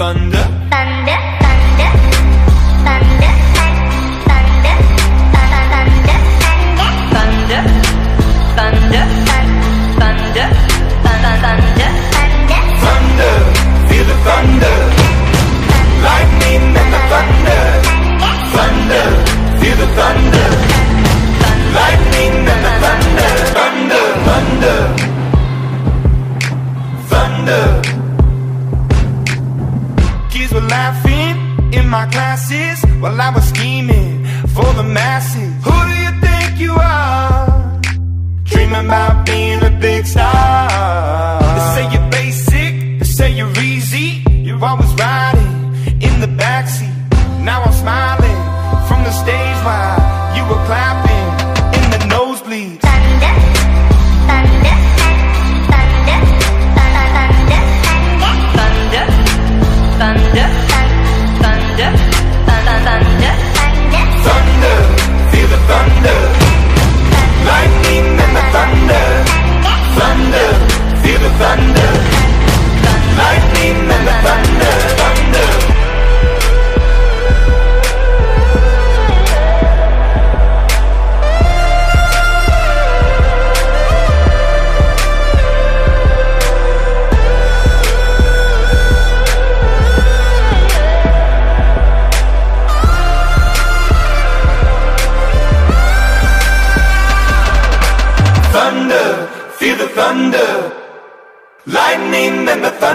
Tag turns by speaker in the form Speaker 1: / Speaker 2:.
Speaker 1: thunder.
Speaker 2: Thunder, thunder, thunder, thunder, thunder, thunder, thunder, thunder, thunder,
Speaker 1: thunder, feel the thunder, lightning and the thunder, thunder, feel the thunder, lightning and the thunder, thunder, thunder, thunder. Kids were laughing in my classes while I was scheming for the masses. Who do you think you are? Dreaming about being a big star. They say you're basic, they say you're easy. You're always riding in the backseat. Now I'm smiling from the stage while you were clapping in the nosebleeds.
Speaker 2: thunder, thunder, thunder, thunder, thunder, thunder, thunder, thunder,
Speaker 1: Thunder, feel the thunder, lightning and the thunder, thunder, feel the thunder, lightning and the thunder, thunder. Thunder, feel the thunder, lightning and the thunder.